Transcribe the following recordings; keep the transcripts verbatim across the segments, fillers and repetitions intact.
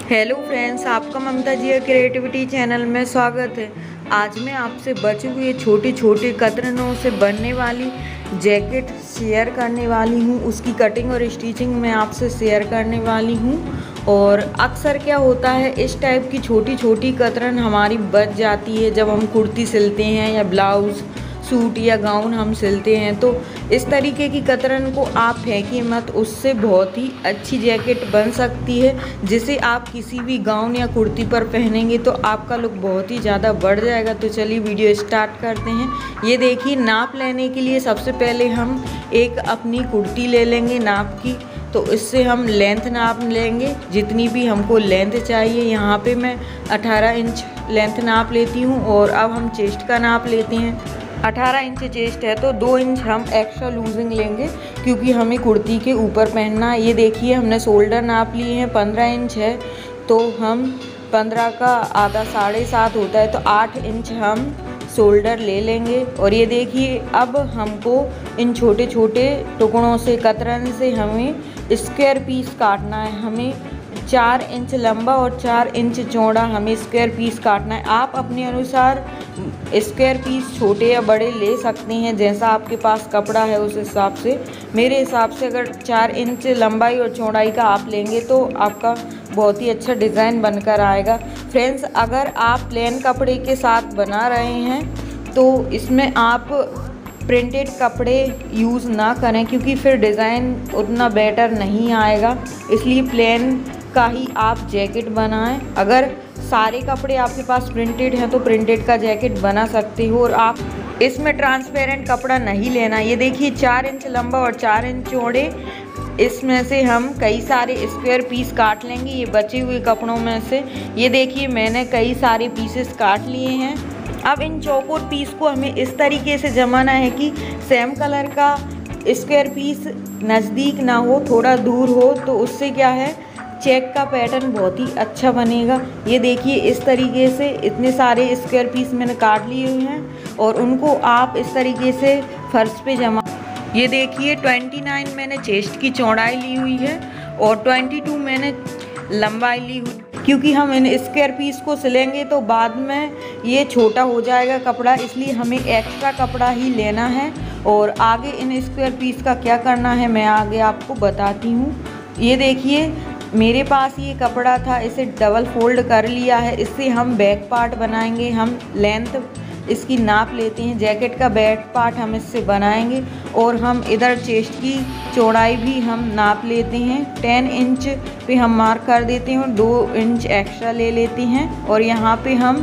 Hello friends, आपका ममता जी creativity channel में स्वागत है। आज मैं आपसे बचे हुए छोटे छोटे कतरनों से बनने वाली जैकेट शेयर करने वाली हूँ। उसकी कटिंग और स्टिचिंग मैं आपसे शेयर करने वाली हूँ। और अक्सर क्या होता है, इस टाइप की छोटी छोटी कतरन हमारी बच जाती है जब हम कुर्ती सिलते हैं या ब्लाउज़ सूट या गाउन हम सिलते हैं। तो इस तरीके की कतरन को आप फेंकिए मत, उससे बहुत ही अच्छी जैकेट बन सकती है, जिसे आप किसी भी गाउन या कुर्ती पर पहनेंगे तो आपका लुक बहुत ही ज़्यादा बढ़ जाएगा। तो चलिए वीडियो स्टार्ट करते हैं। ये देखिए, नाप लेने के लिए सबसे पहले हम एक अपनी कुर्ती ले लेंगे नाप की। तो इससे हम लेंथ नाप लेंगे, जितनी भी हमको लेंथ चाहिए। यहाँ पे मैं अठारह इंच लेंथ नाप लेती हूँ। और अब हम चेस्ट का नाप लेते हैं। अठारह इंच चेस्ट है तो दो इंच हम एक्स्ट्रा लूजिंग लेंगे, क्योंकि हमें कुर्ती के ऊपर पहनना है। ये देखिए, हमने शोल्डर नाप लिए हैं, पंद्रह इंच है तो हम पंद्रह का आधा साढ़े सात होता है, तो आठ इंच हम शोल्डर ले लेंगे। और ये देखिए, अब हमको इन छोटे छोटे टुकड़ों से कतरन से हमें स्क्वायर पीस काटना है। हमें चार इंच लंबा और चार इंच चौड़ा हमें स्क्वायर पीस काटना है। आप अपने अनुसार स्क्वायर पीस छोटे या बड़े ले सकते हैं, जैसा आपके पास कपड़ा है उस हिसाब से। मेरे हिसाब से अगर चार इंच लंबाई और चौड़ाई का आप लेंगे तो आपका बहुत ही अच्छा डिज़ाइन बनकर आएगा। फ्रेंड्स, अगर आप प्लेन कपड़े के साथ बना रहे हैं तो इसमें आप प्रिंटेड कपड़े यूज़ ना करें, क्योंकि फिर डिज़ाइन उतना बेटर नहीं आएगा। इसलिए प्लेन का ही आप जैकेट बनाएं। अगर सारे कपड़े आपके पास प्रिंटेड हैं तो प्रिंटेड का जैकेट बना सकते हो। और आप इसमें ट्रांसपेरेंट कपड़ा नहीं लेना। ये देखिए, चार इंच लंबा और चार इंच चौड़े, इसमें से हम कई सारे स्क्वायर पीस काट लेंगे ये बचे हुए कपड़ों में से। ये देखिए, मैंने कई सारे पीसेस काट लिए हैं। अब इन चौकोर पीस को हमें इस तरीके से जमाना है कि सेम कलर का स्क्वायर पीस नज़दीक ना हो, थोड़ा दूर हो, तो उससे क्या है, चेक का पैटर्न बहुत ही अच्छा बनेगा। ये देखिए, इस तरीके से इतने सारे स्क्वायर पीस मैंने काट लिए हुए हैं और उनको आप इस तरीके से फर्श पे जमा। ये देखिए, उनतीस मैंने चेस्ट की चौड़ाई ली हुई है और बाईस मैंने लंबाई ली हुई, क्योंकि हम इन स्क्वायर पीस को सिलेंगे तो बाद में ये छोटा हो जाएगा कपड़ा, इसलिए हमें एक्स्ट्रा कपड़ा ही लेना है। और आगे इन स्क्वायर पीस का क्या करना है मैं आगे आपको बताती हूँ। ये देखिए, मेरे पास ये कपड़ा था, इसे डबल फोल्ड कर लिया है। इससे हम बैक पार्ट बनाएंगे। हम लेंथ इसकी नाप लेते हैं, जैकेट का बैक पार्ट हम इससे बनाएंगे। और हम इधर चेस्ट की चौड़ाई भी हम नाप लेते हैं। टेन इंच पे हम मार्क कर देते हैं और दो इंच एक्स्ट्रा ले लेते हैं। और यहाँ पे हम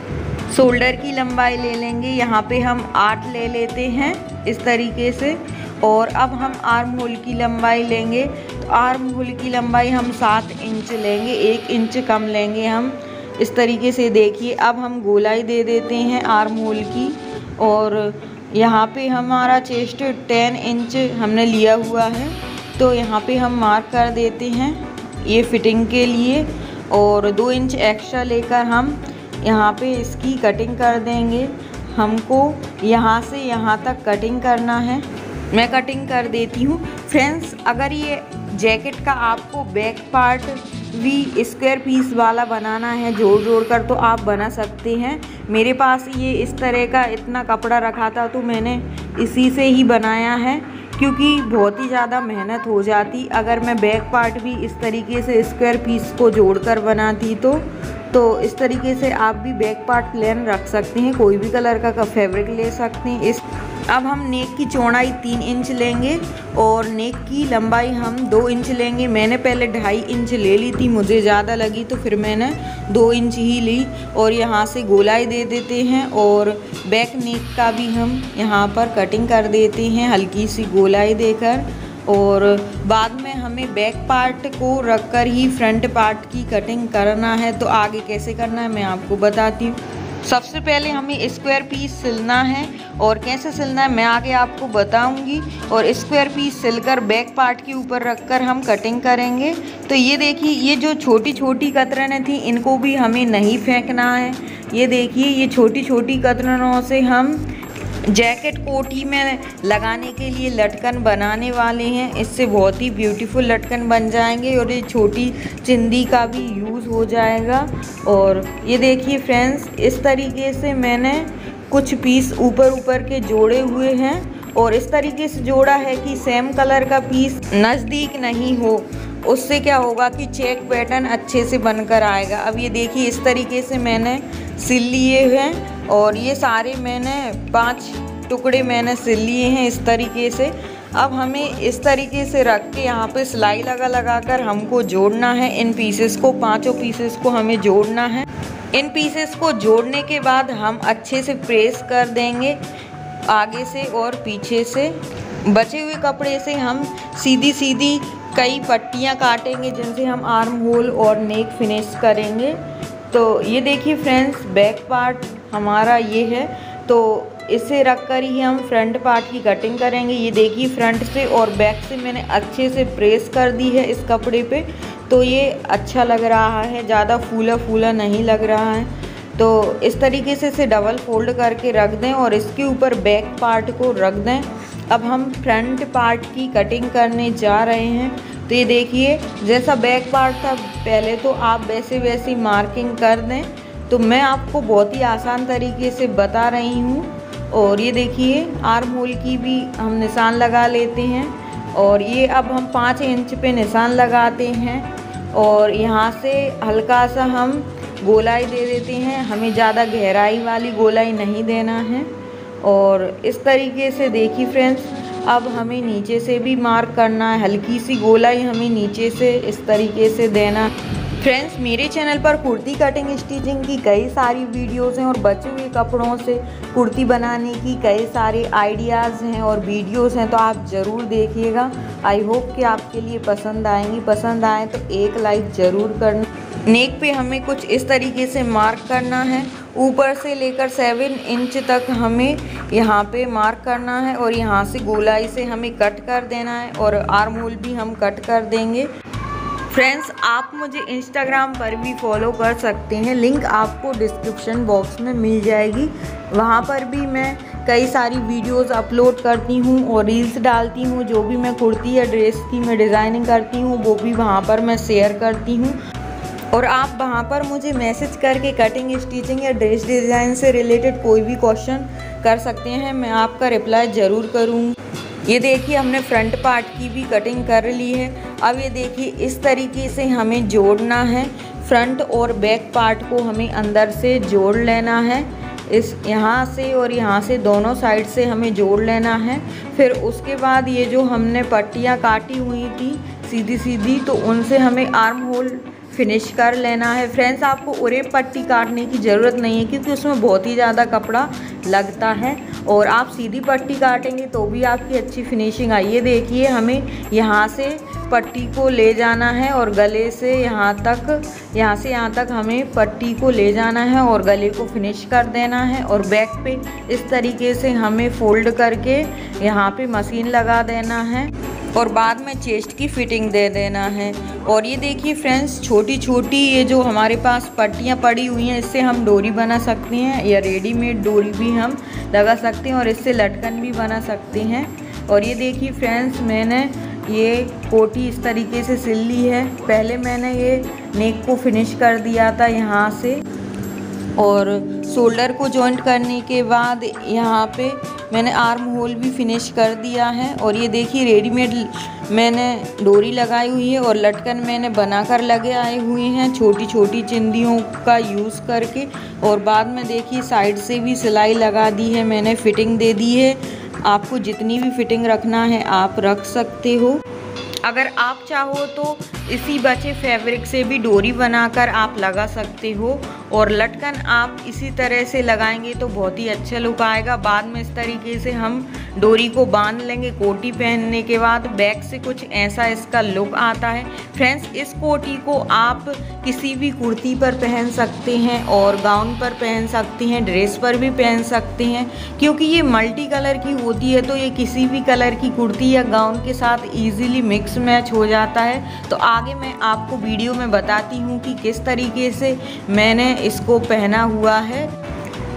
शोल्डर की लंबाई ले लेंगे, यहाँ पे हम आठ ले लेते हैं इस तरीके से। और अब हम आर्म होल की लंबाई लेंगे, तो आर्म होल की लंबाई हम सात इंच लेंगे, एक इंच कम लेंगे हम इस तरीके से। देखिए, अब हम गोलाई दे देते हैं आर्म होल की। और यहाँ पे हमारा चेस्ट टेन इंच हमने लिया हुआ है, तो यहाँ पे हम मार्क कर देते हैं ये फिटिंग के लिए। और दो इंच एक्स्ट्रा लेकर हम यहाँ पे इसकी कटिंग कर देंगे। हमको यहाँ से यहाँ तक कटिंग करना है, मैं कटिंग कर देती हूँ। फ्रेंड्स, अगर ये जैकेट का आपको बैक पार्ट भी स्क्वायर पीस वाला बनाना है जोड़ जोड़ कर, तो आप बना सकते हैं। मेरे पास ये इस तरह का इतना कपड़ा रखा था तो मैंने इसी से ही बनाया है, क्योंकि बहुत ही ज़्यादा मेहनत हो जाती अगर मैं बैक पार्ट भी इस तरीके से स्क्वायर पीस को जोड़कर बनाती। तो तो इस तरीके से आप भी बैक पार्ट प्लेन रख सकते हैं, कोई भी कलर का, का फैब्रिक ले सकते हैं। इस अब हम नेक की चौड़ाई तीन इंच लेंगे और नेक की लंबाई हम दो इंच लेंगे। मैंने पहले ढाई इंच ले ली थी, मुझे ज़्यादा लगी तो फिर मैंने दो इंच ही ली। और यहाँ से गोलाई दे देते हैं और बैक नेक का भी हम यहाँ पर कटिंग कर देते हैं हल्की सी गोलाई देकर। और बाद में हमें बैक पार्ट को रखकर ही फ्रंट पार्ट की कटिंग करना है। तो आगे कैसे करना है मैं आपको बताती हूँ। सबसे पहले हमें स्क्वायर पीस सिलना है, और कैसे सिलना है मैं आगे आपको बताऊंगी। और स्क्वायर पीस सिलकर बैक पार्ट के ऊपर रखकर हम कटिंग करेंगे। तो ये देखिए, ये जो छोटी छोटी कतरनें थी इनको भी हमें नहीं फेंकना है। ये देखिए, ये छोटी छोटी कतरनों से हम जैकेट कोटी में लगाने के लिए लटकन बनाने वाले हैं। इससे बहुत ही ब्यूटीफुल लटकन बन जाएंगे और ये छोटी चिंदी का भी यूज़ हो जाएगा। और ये देखिए फ्रेंड्स, इस तरीके से मैंने कुछ पीस ऊपर ऊपर के जोड़े हुए हैं और इस तरीके से जोड़ा है कि सेम कलर का पीस नज़दीक नहीं हो। उससे क्या होगा कि चेक पैटर्न अच्छे से बनकर आएगा। अब ये देखिए, इस तरीके से मैंने सिल लिए हैं और ये सारे मैंने पांच टुकड़े मैंने सिल लिए हैं इस तरीके से। अब हमें इस तरीके से रख के यहाँ पे सिलाई लगा लगा कर हमको जोड़ना है इन पीसेस को, पांचों पीसेस को हमें जोड़ना है। इन पीसेस को जोड़ने के बाद हम अच्छे से प्रेस कर देंगे आगे से और पीछे से। बचे हुए कपड़े से हम सीधी सीधी कई पट्टियाँ काटेंगे जिनसे हम आर्म होल और नेक फिनिश करेंगे। तो ये देखिए फ्रेंड्स, बैक पार्ट हमारा ये है, तो इसे रख कर ही हम फ्रंट पार्ट की कटिंग करेंगे। ये देखिए, फ्रंट से और बैक से मैंने अच्छे से प्रेस कर दी है इस कपड़े पे, तो ये अच्छा लग रहा है, ज़्यादा फूला फूला नहीं लग रहा है। तो इस तरीके से इसे डबल फोल्ड करके रख दें और इसके ऊपर बैक पार्ट को रख दें। अब हम फ्रंट पार्ट की कटिंग करने जा रहे हैं। तो ये देखिए, जैसा बैक पार्ट था पहले, तो आप वैसे वैसी मार्किंग कर दें। तो मैं आपको बहुत ही आसान तरीके से बता रही हूँ। और ये देखिए, आर्म होल की भी हम निशान लगा लेते हैं और ये अब हम पाँच इंच पे निशान लगाते हैं और यहाँ से हल्का सा हम गोलाई दे देते हैं। हमें ज़्यादा गहराई वाली गोलाई नहीं देना है। और इस तरीके से देखिए फ्रेंड्स, अब हमें नीचे से भी मार्क करना है, हल्की सी गोलाई हमें नीचे से इस तरीके से देना। फ्रेंड्स, मेरे चैनल पर कुर्ती कटिंग स्टिचिंग की कई सारी वीडियोस हैं और बचे हुए कपड़ों से कुर्ती बनाने की कई सारे आइडियाज़ हैं और वीडियोस हैं, तो आप ज़रूर देखिएगा। आई होप कि आपके लिए पसंद आएंगी। पसंद आए तो एक लाइक ज़रूर करना। नेक पे हमें कुछ इस तरीके से मार्क करना है, ऊपर से लेकर सेवन इंच तक हमें यहाँ पे मार्क करना है और यहाँ से गोलाई से हमें कट कर देना है और आर्म होल भी हम कट कर देंगे। फ्रेंड्स, आप मुझे इंस्टाग्राम पर भी फॉलो कर सकते हैं, लिंक आपको डिस्क्रिप्शन बॉक्स में मिल जाएगी। वहाँ पर भी मैं कई सारी वीडियोस अपलोड करती हूँ और रील्स डालती हूँ। जो भी मैं कुर्ती या ड्रेस की मैं डिज़ाइनिंग करती हूँ वो भी वहाँ पर मैं शेयर करती हूँ और आप वहाँ पर मुझे मैसेज करके कटिंग स्टिचिंग या ड्रेस डिज़ाइन से रिलेटेड कोई भी क्वेश्चन कर सकते हैं, मैं आपका रिप्लाई ज़रूर करूँगी। ये देखिए, हमने फ्रंट पार्ट की भी कटिंग कर ली है। अब ये देखिए, इस तरीके से हमें जोड़ना है। फ्रंट और बैक पार्ट को हमें अंदर से जोड़ लेना है, इस यहाँ से और यहाँ से दोनों साइड से हमें जोड़ लेना है। फिर उसके बाद ये जो हमने पट्टियाँ काटी हुई थी सीधी सीधी, तो उनसे हमें आर्म होल फिनिश कर लेना है। फ्रेंड्स, आपको उरेप पट्टी काटने की ज़रूरत नहीं है क्योंकि उसमें बहुत ही ज़्यादा कपड़ा लगता है और आप सीधी पट्टी काटेंगे तो भी आपकी अच्छी फिनिशिंग आई। ये देखिए, हमें यहाँ से पट्टी को ले जाना है और गले से यहाँ तक, यहाँ से यहाँ तक हमें पट्टी को ले जाना है और गले को फिनिश कर देना है। और बैक पे इस तरीके से हमें फोल्ड करके यहाँ पे मशीन लगा देना है और बाद में चेस्ट की फिटिंग दे देना है। और ये देखिए फ्रेंड्स, छोटी छोटी ये जो हमारे पास पट्टियाँ पड़ी हुई हैं, इससे हम डोरी बना सकते हैं या रेडीमेड डोरी भी हम लगा सकते हैं और इससे लटकन भी बना सकते हैं। और ये देखिए फ्रेंड्स, मैंने ये कोटी इस तरीके से सिल ली है। पहले मैंने ये नेक को फिनिश कर दिया था यहाँ से और शोल्डर को जॉइंट करने के बाद यहाँ पे मैंने आर्म होल भी फिनिश कर दिया है। और ये देखिए, रेडीमेड मैंने डोरी लगाई हुई है और लटकन मैंने बनाकर लगे आए हुए हैं छोटी छोटी चिंदियों का यूज़ करके। और बाद में देखिए, साइड से भी सिलाई लगा दी है मैंने, फिटिंग दे दी है। आपको जितनी भी फिटिंग रखना है आप रख सकते हो। अगर आप चाहो तो इसी बचे फैब्रिक से भी डोरी बनाकर आप लगा सकते हो और लटकन आप इसी तरह से लगाएंगे तो बहुत ही अच्छा लुक आएगा। बाद में इस तरीके से हम डोरी को बांध लेंगे कोटी पहनने के बाद। बैक से कुछ ऐसा इसका लुक आता है। फ्रेंड्स, इस कोटी को आप किसी भी कुर्ती पर पहन सकते हैं और गाउन पर पहन सकते हैं, ड्रेस पर भी पहन सकते हैं क्योंकि ये मल्टी कलर की होती है, तो ये किसी भी कलर की कुर्ती या गाउन के साथ ईजिली मिक्स मैच हो जाता है। तो आगे मैं आपको वीडियो में बताती हूँ कि किस तरीके से मैंने इसको पहना हुआ है।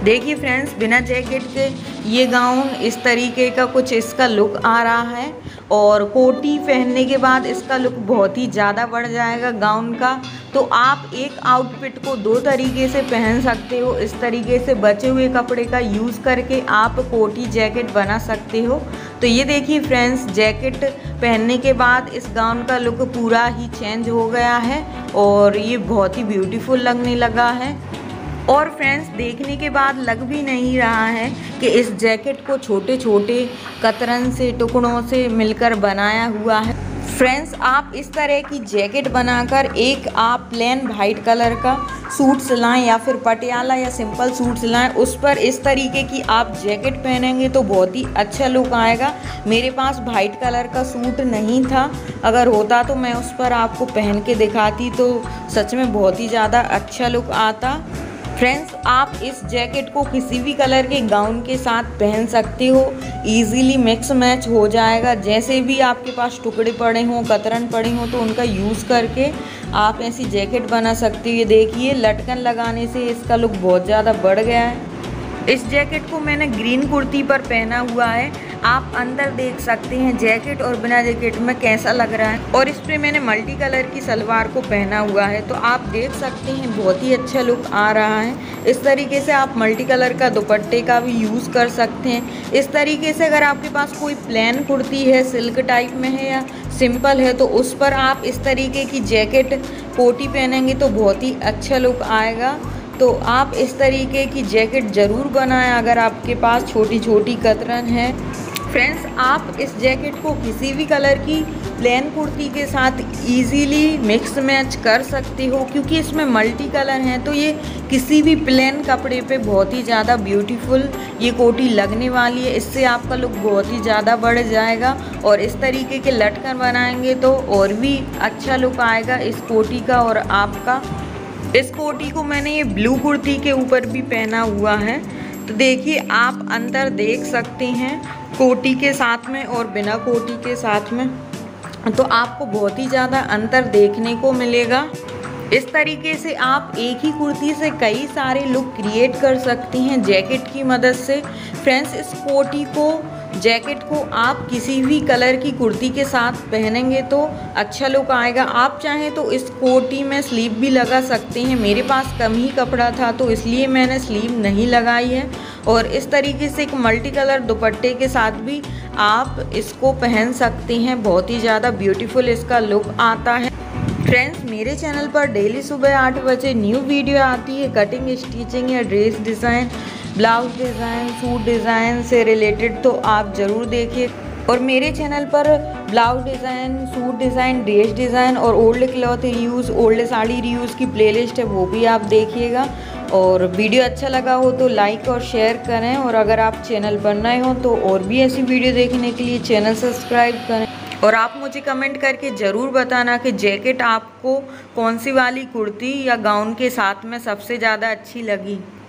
देखिए फ्रेंड्स, बिना जैकेट के ये गाउन इस तरीके का कुछ इसका लुक आ रहा है और कोटी पहनने के बाद इसका लुक बहुत ही ज़्यादा बढ़ जाएगा गाउन का। तो आप एक आउटफिट को दो तरीके से पहन सकते हो। इस तरीके से बचे हुए कपड़े का यूज़ करके आप कोटी जैकेट बना सकते हो। तो ये देखिए फ्रेंड्स, जैकेट पहनने के बाद इस गाउन का लुक पूरा ही चेंज हो गया है और ये बहुत ही ब्यूटीफुल लगने लगा है। और फ्रेंड्स, देखने के बाद लग भी नहीं रहा है कि इस जैकेट को छोटे छोटे कतरन से टुकड़ों से मिलकर बनाया हुआ है। फ्रेंड्स, आप इस तरह की जैकेट बनाकर एक आप प्लेन वाइट कलर का सूट सिलाएं या फिर पटियाला या सिंपल सूट सिलाएं, उस पर इस तरीके की आप जैकेट पहनेंगे तो बहुत ही अच्छा लुक आएगा। मेरे पास वाइट कलर का सूट नहीं था, अगर होता तो मैं उस पर आपको पहन के दिखाती तो सच में बहुत ही ज़्यादा अच्छा लुक आता। फ्रेंड्स, आप इस जैकेट को किसी भी कलर के गाउन के साथ पहन सकते हो, इजीली मिक्स मैच हो जाएगा। जैसे भी आपके पास टुकड़े पड़े हों, कतरन पड़े हों, तो उनका यूज़ करके आप ऐसी जैकेट बना सकते हो। ये देखिए, लटकन लगाने से इसका लुक बहुत ज़्यादा बढ़ गया है। इस जैकेट को मैंने ग्रीन कुर्ती पर पहना हुआ है। आप अंदर देख सकते हैं जैकेट और बिना जैकेट में कैसा लग रहा है। और इस पर मैंने मल्टी कलर की सलवार को पहना हुआ है, तो आप देख सकते हैं बहुत ही अच्छा लुक आ रहा है। इस तरीके से आप मल्टी कलर का दुपट्टे का भी यूज़ कर सकते हैं। इस तरीके से अगर आपके पास कोई प्लेन कुर्ती है, सिल्क टाइप में है या सिंपल है, तो उस पर आप इस तरीके की जैकेट कोटी पहनेंगे तो बहुत ही अच्छा लुक आएगा। तो आप इस तरीके की जैकेट ज़रूर बनाएं अगर आपके पास छोटी छोटी कतरन है। फ्रेंड्स, आप इस जैकेट को किसी भी कलर की प्लेन कुर्ती के साथ इजीली मिक्स मैच कर सकते हो, क्योंकि इसमें मल्टी कलर हैं। तो ये किसी भी प्लेन कपड़े पे बहुत ही ज़्यादा ब्यूटीफुल ये कोटी लगने वाली है। इससे आपका लुक बहुत ही ज़्यादा बढ़ जाएगा और इस तरीके के लटकन बनाएंगे तो और भी अच्छा लुक आएगा इस कोटी का और आपका। इस कोटी को मैंने ये ब्लू कुर्ती के ऊपर भी पहना हुआ है। तो देखिए, आप अंतर देख सकते हैं कोटी के साथ में और बिना कोटी के साथ में, तो आपको बहुत ही ज़्यादा अंतर देखने को मिलेगा। इस तरीके से आप एक ही कुर्ती से कई सारे लुक क्रिएट कर सकती हैं जैकेट की मदद से। फ्रेंड्स, इस कोटी को जैकेट को आप किसी भी कलर की कुर्ती के साथ पहनेंगे तो अच्छा लुक आएगा। आप चाहें तो इस कोटी में स्लीव भी लगा सकते हैं। मेरे पास कम ही कपड़ा था तो इसलिए मैंने स्लीव नहीं लगाई है। और इस तरीके से एक मल्टी कलर दुपट्टे के साथ भी आप इसको पहन सकते हैं। बहुत ही ज़्यादा ब्यूटीफुल इसका लुक आता है। फ्रेंड्स, मेरे चैनल पर डेली सुबह आठ बजे न्यू वीडियो आती है कटिंग, स्टिचिंग या dress design, blouse design, suit design से रिलेटेड, तो आप ज़रूर देखिए। और मेरे चैनल पर blouse design, suit design, dress design और old cloth reuse, old sari reuse की प्लेलिस्ट है, वो भी आप देखिएगा। और वीडियो अच्छा लगा हो तो लाइक और शेयर करें। और अगर आप चैनल पर नए हो तो और भी ऐसी वीडियो देखने के लिए चैनल सब्सक्राइब करें। और आप मुझे कमेंट करके ज़रूर बताना कि जैकेट आपको कौन सी वाली कुर्ती या गाउन के साथ में सबसे ज़्यादा अच्छी लगी।